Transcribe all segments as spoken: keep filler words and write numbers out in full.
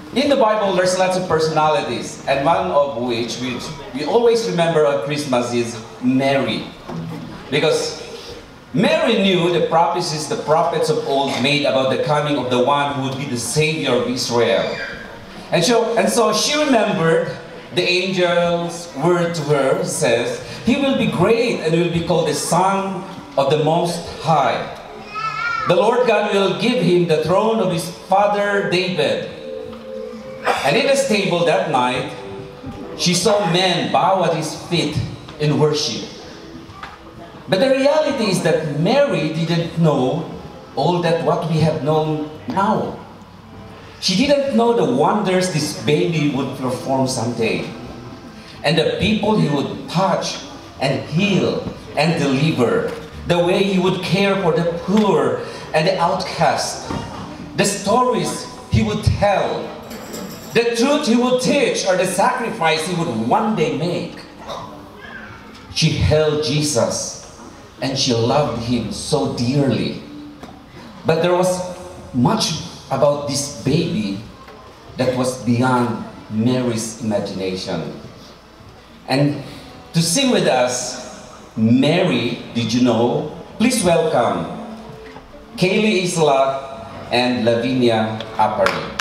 In the Bible, there's lots of personalities, and one of which we, we always remember on Christmas is Mary. Because Mary knew the prophecies the prophets of old made about the coming of the one who would be the Savior of Israel. And so, and so she remembered the angel's word to her, says, "He will be great and will be called the Son of the Most High. The Lord God will give him the throne of his father David." And in the stable that night, she saw men bow at his feet in worship. But the reality is that Mary didn't know all that what we have known now. She didn't know the wonders this baby would perform someday, and the people he would touch and heal and deliver, the way he would care for the poor and the outcast, the stories he would tell, the truth he would teach, or the sacrifice he would one day make. She held Jesus and she loved him so dearly. But there was much about this baby that was beyond Mary's imagination. And to sing with us, Mary, Did You Know? Please welcome Kaylee Isla and Lavinia Apari.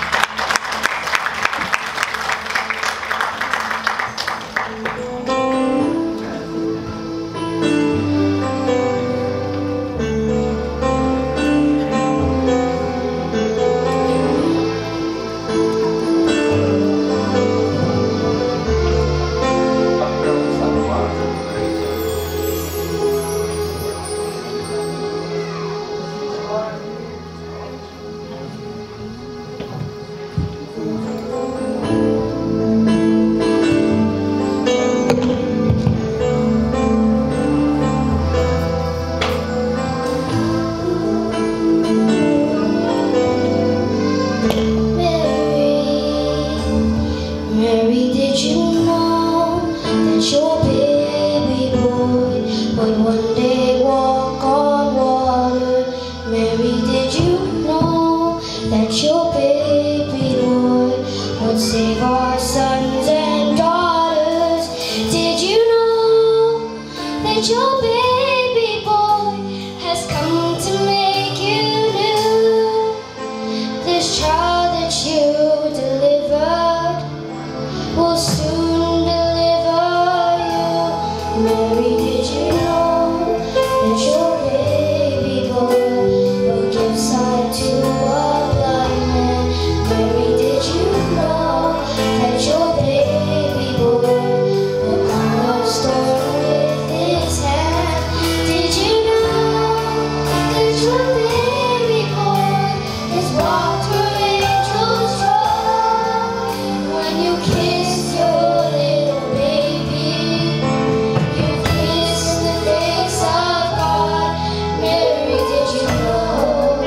Save our sons and daughters. Did you know that your baby boy has come to make you new? This child that you delivered will soon deliver you. Mary, did you know that your baby boy will give sight to a blind man? Mary, did you know that your baby boy will calm a storm with his hand? Did you know that your baby boy is walked where angels trod? When you kiss your little baby, you kiss the face of God. Mary, did you know?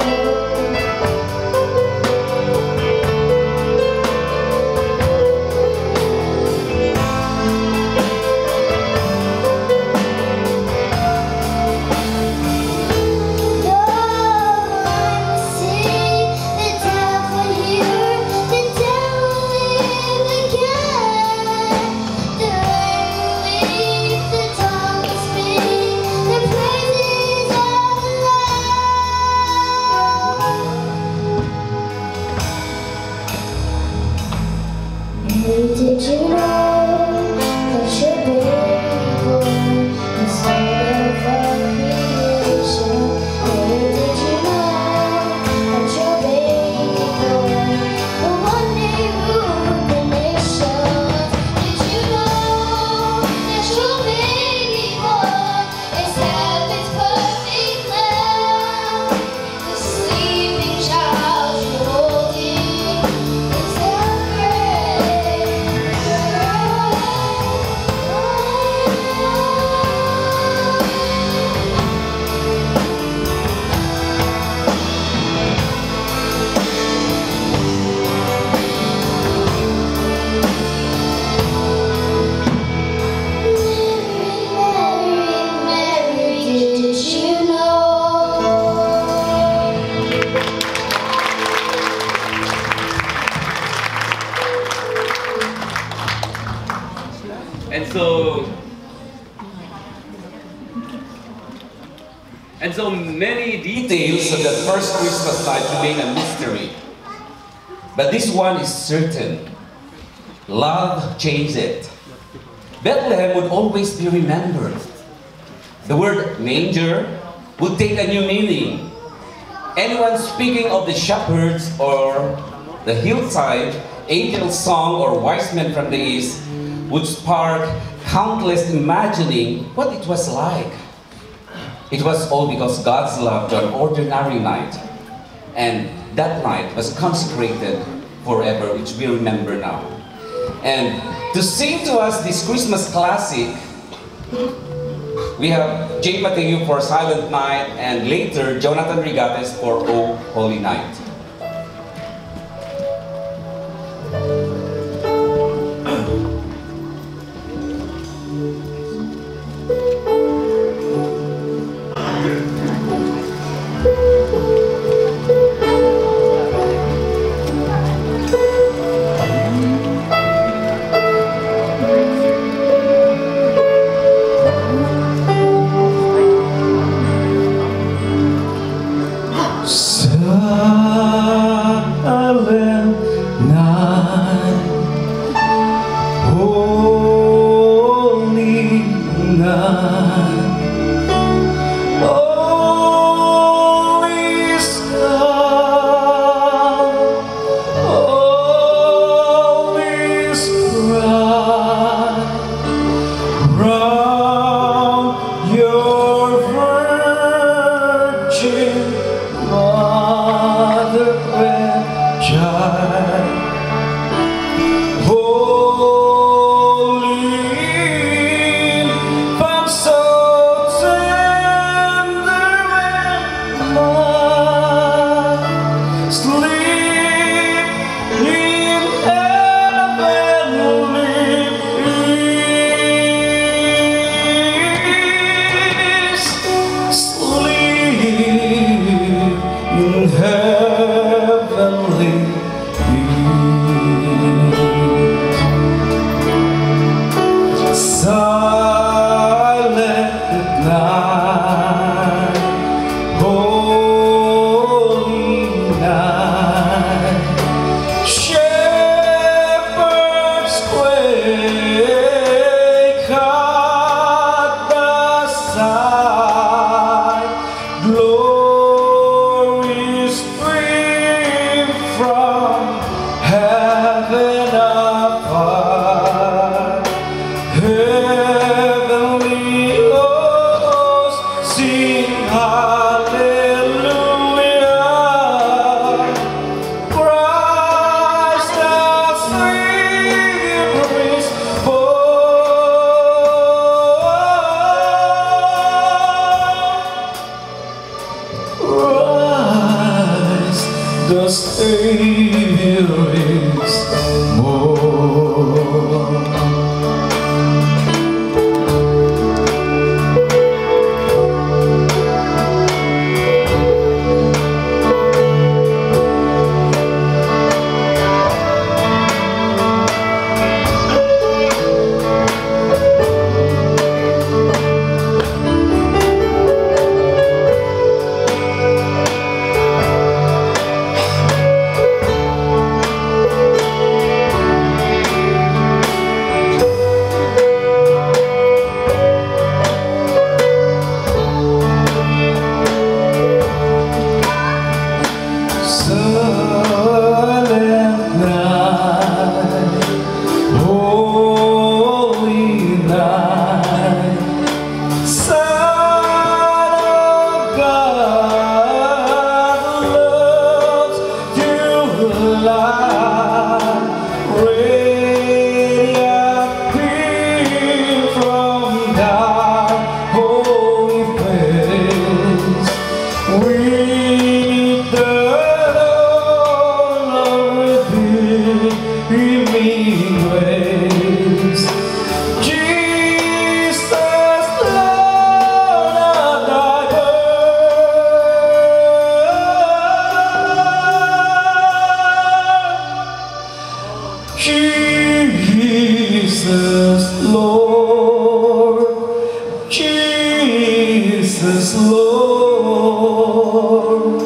Did you know that your baby boy is part of our creation? Did you know that your baby boy will one day rule the nations? Did you know that your baby boy is heaven's perfect lamb? The sleeping child you're holding is our great so and so many Details of that first Christmas night remain a mystery. But this one is certain. Love changed it. Bethlehem would always be remembered. The word manger would take a new meaning. Anyone speaking of the shepherds or the hillside, angel song or wise men from the east would spark countless imagining what it was like. It was all because God's love to an ordinary night. And that night was consecrated forever, which we remember now. And to sing to us this Christmas classic, we have Jay Mateo for Silent Night, and later Jonathan Rigates for O Holy Night. The Savior is born. Jesus, Lord. Jesus Lord,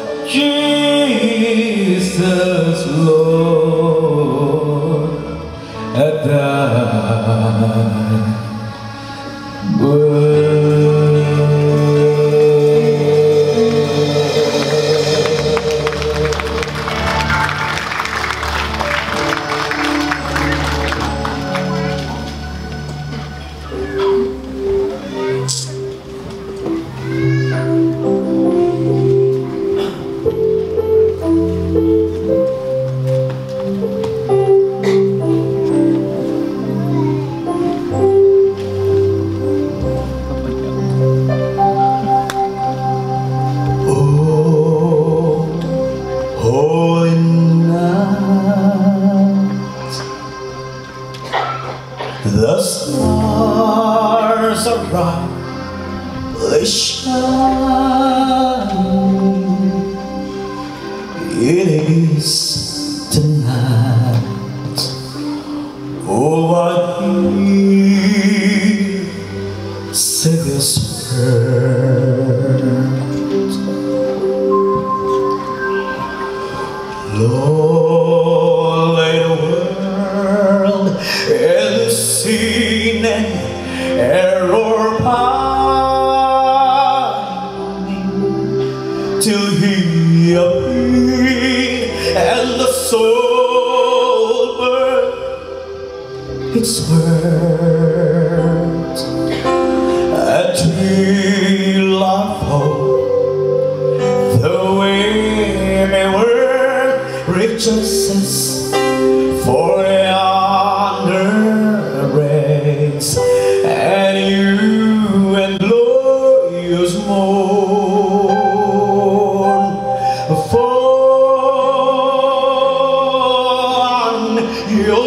Jesus Lord, at thy the stars are brightly shining. It is tonight. Oh, what he says word. Lord, let the world and sin and error pining till he appear and the soul burn its words and till our hope the way they were rejoices for yonder race and you and glorious morn fall on your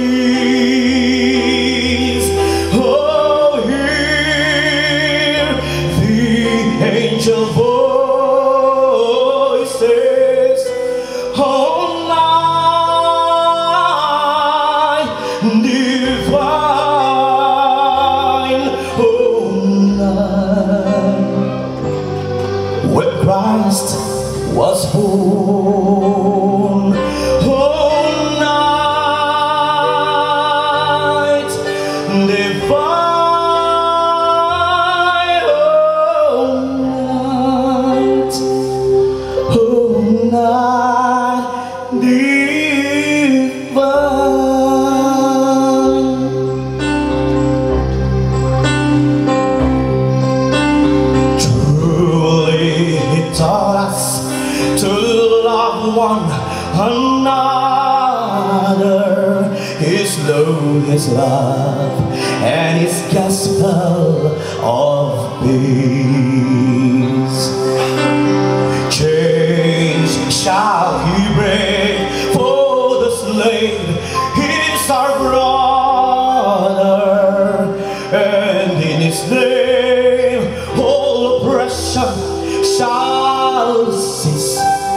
knees. Oh, hear the angel voices. Oh, divine, oh night when Christ was born. Oh night divine, oh night, oh night divine. Taught us to love one another. His love, His love, and His gospel of peace. Chains shall He break for the slave. He's our brother, and in His name all oppression shall cease.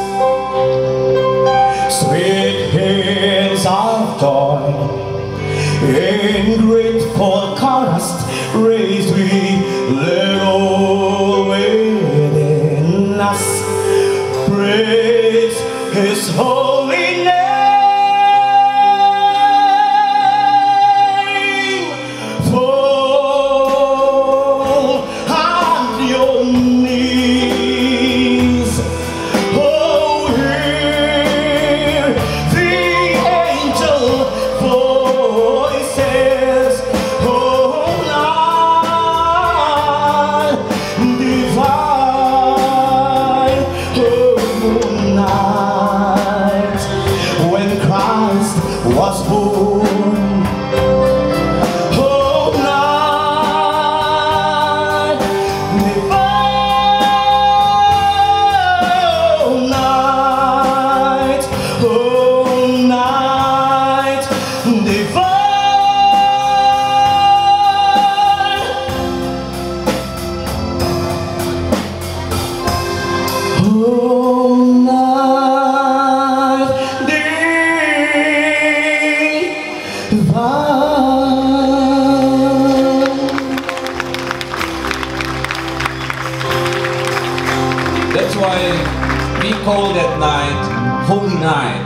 Sweet hymns of joy in grateful chorus raised we let all within us praise His call that night Holy Night.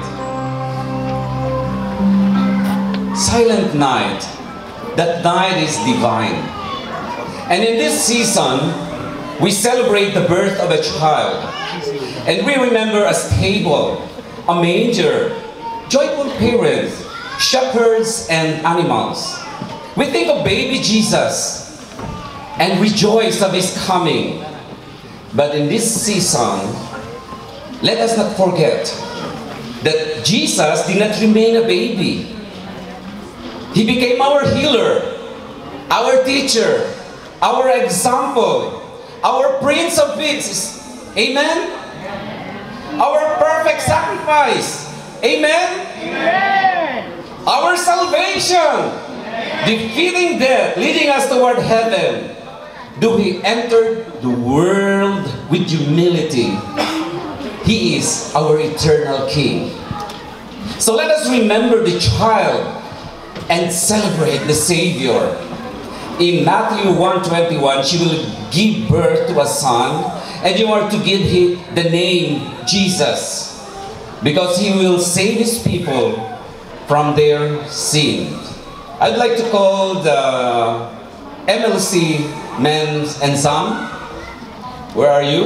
Silent night. That night is divine. And in this season, we celebrate the birth of a child. And we remember a stable, a manger, joyful parents, shepherds, and animals. We think of baby Jesus and rejoice of His coming. But in this season, let us not forget that Jesus did not remain a baby. He became our healer, our teacher, our example, our Prince of Peace. Amen? Our perfect sacrifice. Amen? Amen. Our salvation. Defeating death, leading us toward heaven. Do He enter the world with humility. He is our eternal King. So let us remember the child and celebrate the Savior. In Matthew one twenty-one, she will give birth to a son, and you are to give him the name Jesus, because He will save His people from their sins. I'd like to call the M L C Men and Some. Where are you?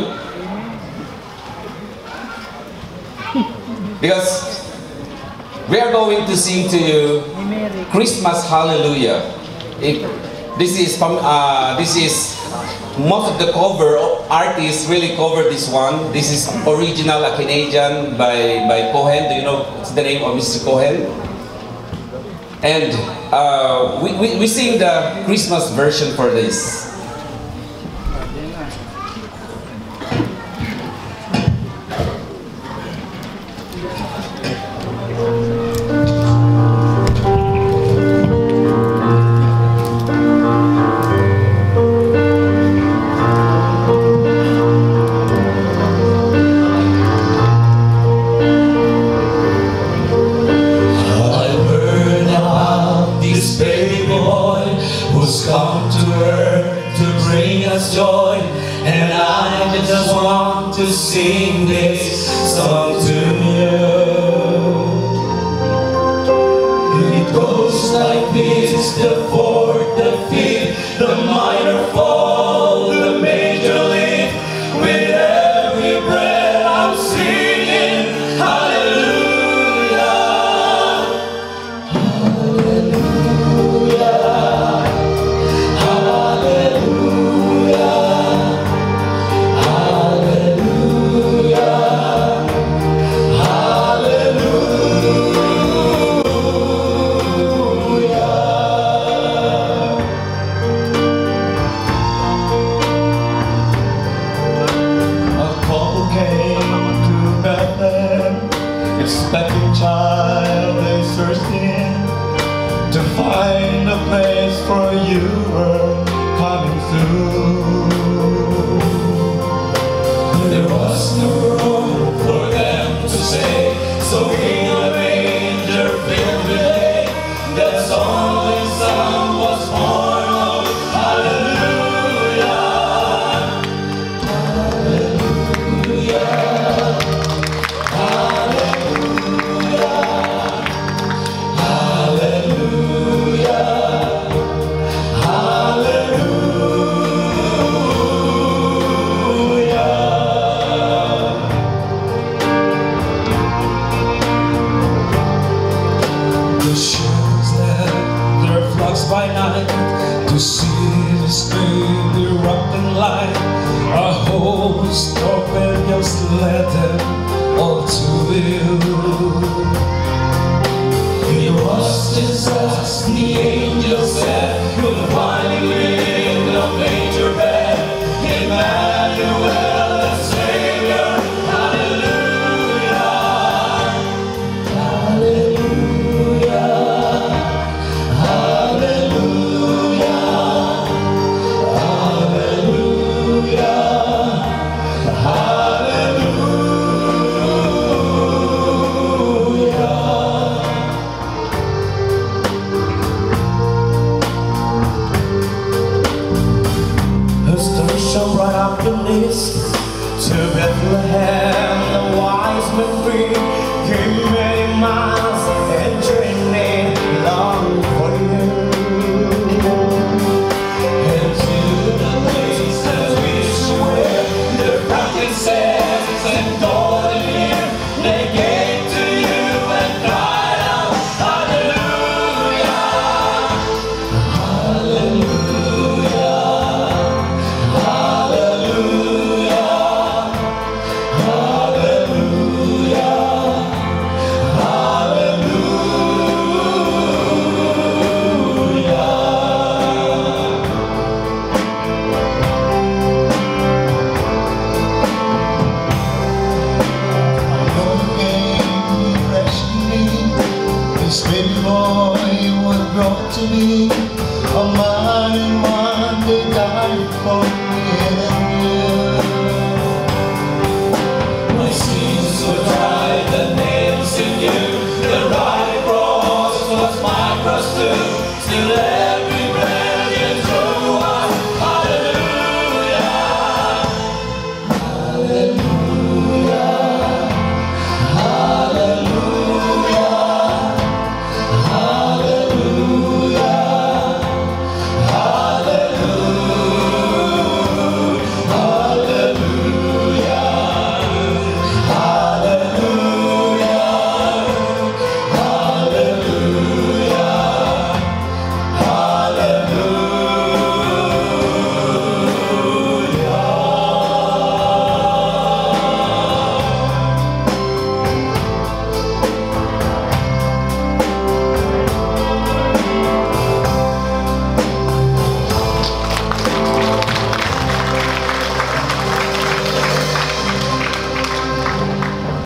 Because we are going to sing to you Christmas Hallelujah. If this is from uh, this is most of the cover artists really cover this one. This is original, a Canadian by by Cohen. Do you know what's the name of Mister Cohen? And uh, we, we we sing the Christmas version for this. Come to earth to bring us joy, and I just want to sing this song to you. It goes like this: the fourth, the fifth, the minor fall, the major lift. With every breath I'm singing hallelujah, hallelujah. Expecting child they searched in to find a place for you were coming through. There was no room for them to say, so in a manger filled with hay, that only son was born of hallelujah, hallelujah. By night to see this baby wrapped in light, a host of angels led them all to you. It was Jesus, the angel said, you'll find him in the manger bed, Emmanuel, the Savior. Hallelujah, hallelujah. boy was brought to me.